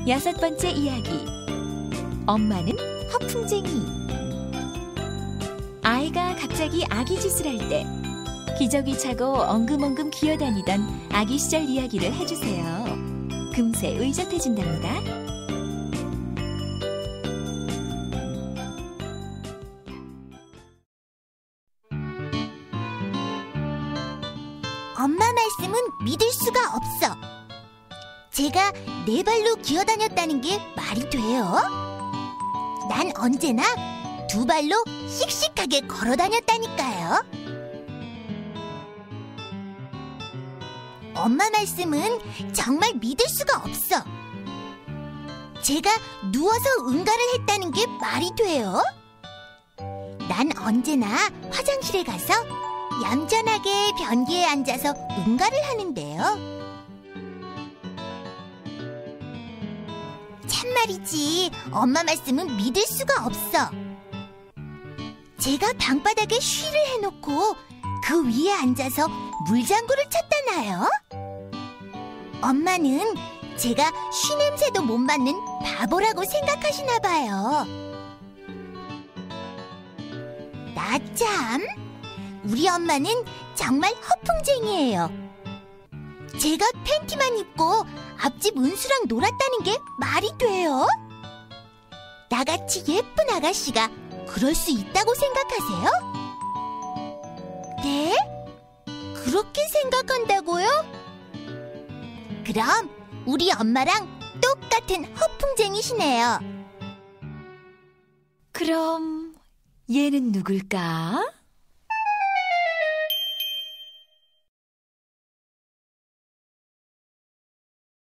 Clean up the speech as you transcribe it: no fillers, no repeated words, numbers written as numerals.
6번째 이야기. 엄마는 허풍쟁이. 아이가 갑자기 아기 짓을 할 때 기저귀 차고 엉금엉금 기어다니던 아기 시절 이야기를 해주세요. 금세 의젓해진답니다. 엄마 말씀은 믿을 수가 없어. 제가 네 발로 기어다녔다는 게 말이 돼요? 난 언제나 두 발로 씩씩하게 걸어다녔다니까요. 엄마 말씀은 정말 믿을 수가 없어. 제가 누워서 응가를 했다는 게 말이 돼요? 난 언제나 화장실에 가서 얌전하게 변기에 앉아서 응가를 하는데요. 참말이지, 엄마 말씀은 믿을 수가 없어. 제가 방바닥에 쉬를 해놓고 그 위에 앉아서 물장구를 쳤다나요? 엄마는 제가 쉬 냄새도 못 맡는 바보라고 생각하시나 봐요. 나 참, 우리 엄마는 정말 허풍쟁이에요. 제가 팬티만 입고 앞집 은수랑 놀았다는 게 말이 돼요? 나같이 예쁜 아가씨가 그럴 수 있다고 생각하세요? 네? 그렇게 생각한다고요? 그럼 우리 엄마랑 똑같은 허풍쟁이시네요. 그럼 얘는 누굴까?